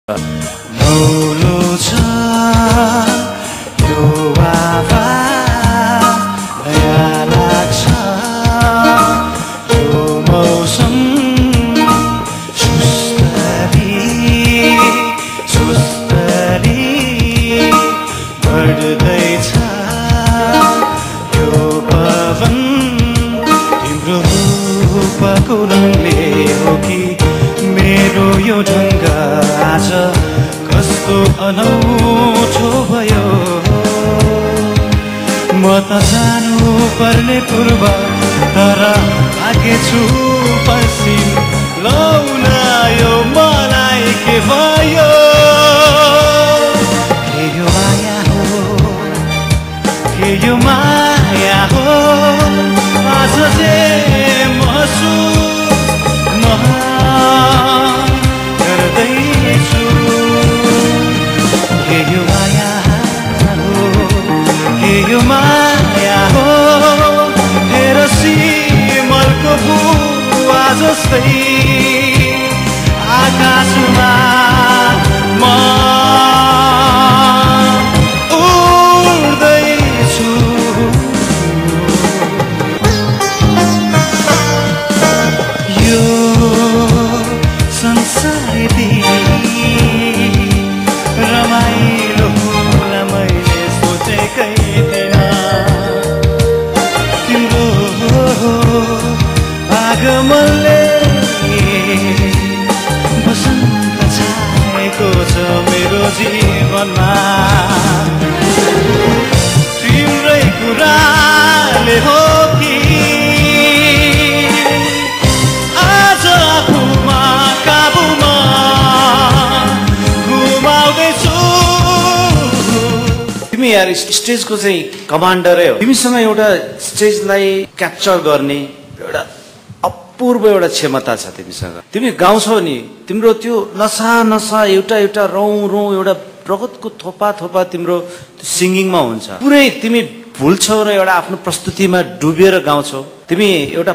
नौलो छ यो आवाज दया लाग्छ यो मौसम सुस्तरी बढ्दैछ यो पवन तिम्रो रूपको रङले हो कि मेरो यो ढङ्ग आज कस्तो अनौठो भयो म त जानु पर्ने पूर्व तर भागेछु पश्चिम लौन यो मलाई के भयो के यो माया हो के यो माया हो आज चाहिँ महसुस गर्दैछु के यो माया हो के यो माया हो हेर सिमलको भुवा जस्तै आकाशमा म उड्दैछु यो संसारदी रमाइलो होला मैले सोचेकै थिइन तिम्रो आगमनले बसन्त छाएको छ मेरो जीवनमा तिम्रै कुराले हो कि आज आफूमा काबुमा घुमाउँदैछु तिमी यार स्टेजको चाहिँ कमान्डरै हो तिमीसँग एउटा स्टेजलाई क्याप्चर गर्ने एउटा अपूर्व एउटा क्षमता छ तिमीसँग तिमी गाउँछौ नि तिम्रो त्यो नसा नसा एउटा रौँ एउटा रगतको थोपा तिम्रो सिङ्गिङमा हुन्छ पुरै तिमी भुल्छौ र एउटा आफ्नो प्रस्तुतिमा डुबेर गाउँछौ तिमी एउटा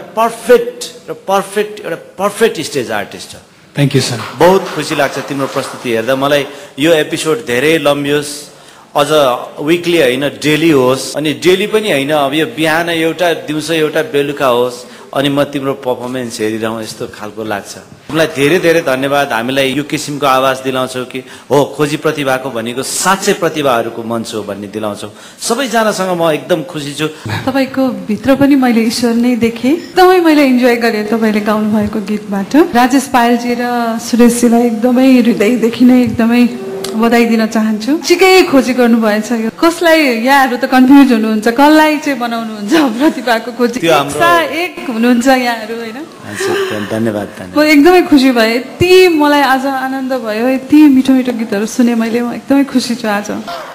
पर्फेक्ट स्टेज आर्टिस्ट हो थ्याङ्क यू सर बहुत खुसी लाग्छ तिम्रो प्रस्तुति हेर्दा मलाई यो एपिसोड धेरै लम्बियोस् अझ विकली होइन डेली होस् अनि डेली पनि होइन अब यो बिहान एउटा दिउँसो एउटा बेलुका होस् अनि म तिम्रो पर्फर्मेन्स हेरिरहँ यस्तो खालको लाग्छ तिमीलाई धेरै धेरै धन्यवाद हामीलाई यो किसिमको आवाज दिलाउँछौ कि हो खोजी प्रतिभाको भनेको साँच्चै प्रतिभाहरूको मञ्च हो भन्ने दिलाउँछौ सबैजनासँग म एकदम खुसी छु तपाईको भित्र पनि मैले ईश्वर नै देखेँ एकदमै मैले इन्जोय गरेँ तपाईँले गाउनु भएको गीतबाट राजेश पायलजी र सुरेशजीलाई एकदमै हृदयदेखि नै एकदमै बधाई दिन चाहन्छु ठिकै खोजी गर्नुभएछ यो कसलाई यहाँहरू त कन्फ्युज हुनुहुन्छ कसलाई चाहिँ बनाउनुहुन्छ प्रतिभाको खोजी एक हुनुहुन्छ यहाँहरू होइन धन्यवाद म एकदमै खुसी भएँ यति मलाई आज आनन्द भयो यति मिठो मिठो गीतहरू सुने मैले एकदमै खुसी छु आज